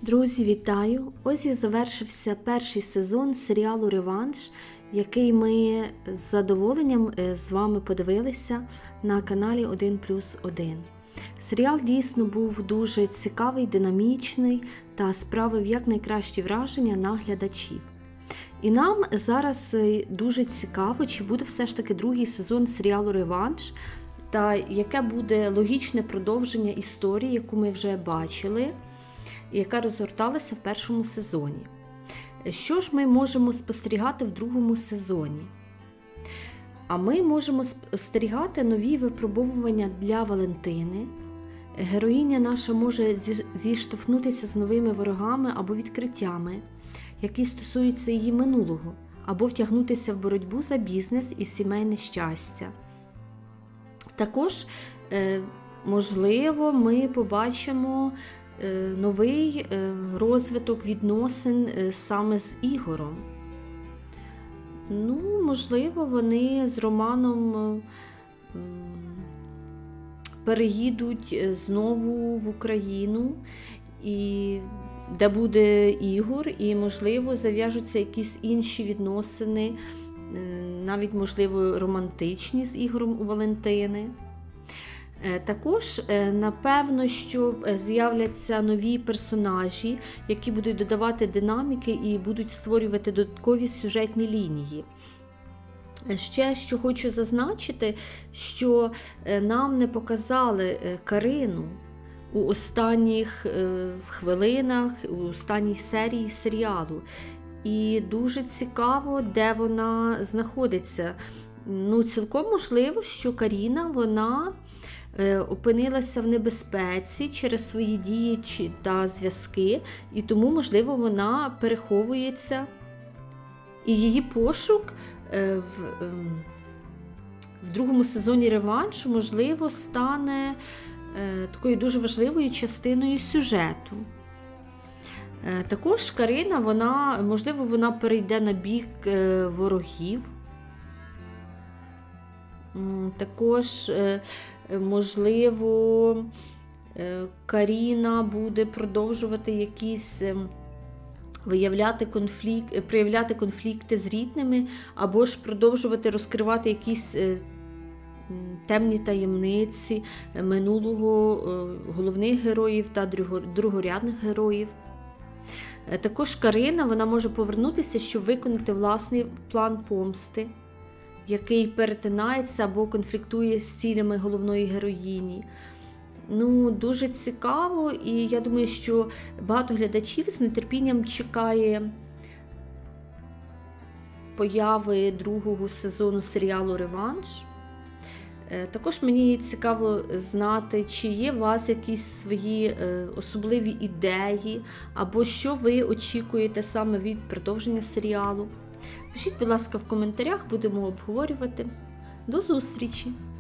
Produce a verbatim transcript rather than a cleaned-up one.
Друзі, вітаю! Ось і завершився перший сезон серіалу «Реванш», який ми з задоволенням з вами подивилися на каналі один плюс один. Серіал дійсно був дуже цікавий, динамічний та справив якнайкращі враження на глядачів. І нам зараз дуже цікаво, чи буде все ж таки другий сезон серіалу «Реванш», та яке буде логічне продовження історії, яку ми вже бачили, яка розгорталася в першому сезоні. Що ж ми можемо спостерігати в другому сезоні? А ми можемо спостерігати нові випробовування для Валентини. Героїня наша може зіштовхнутися з новими ворогами або відкриттями, які стосуються її минулого, або втягнутися в боротьбу за бізнес і сімейне щастя. Також, можливо, ми побачимо новий розвиток відносин саме з Ігорем. Ну, можливо, вони з Романом переїдуть знову в Україну, і де буде Ігор, і, можливо, зав'яжуться якісь інші відносини, навіть, можливо, романтичні з Ігорем у Валентини. Також, напевно, що з'являться нові персонажі, які будуть додавати динаміки і будуть створювати додаткові сюжетні лінії. Ще, що хочу зазначити, що нам не показали Карину у останніх хвилинах, у останній серії серіалу. І дуже цікаво, де вона знаходиться. Ну, цілком можливо, що Каріна, вона опинилася в небезпеці через свої дії та зв'язки, і тому, можливо, вона переховується. І її пошук в, в другому сезоні «Реваншу», можливо, стане такою дуже важливою частиною сюжету. Також Карина, вона, можливо, вона перейде на бік ворогів. Також, можливо, Каріна буде продовжувати якісь виявляти конфлікт, проявляти конфлікти з рідними, або ж продовжувати розкривати якісь темні таємниці минулого головних героїв та другорядних героїв. Також Карина, вона може повернутися, щоб виконати власний план помсти, який перетинається або конфліктує з цілями головної героїні. Ну, дуже цікаво, і я думаю, що багато глядачів з нетерпінням чекає появи другого сезону серіалу «Реванш». Також мені цікаво знати, чи є у вас якісь свої особливі ідеї, або що ви очікуєте саме від продовження серіалу. Пишіть, будь ласка, в коментарях, будемо обговорювати. До зустрічі!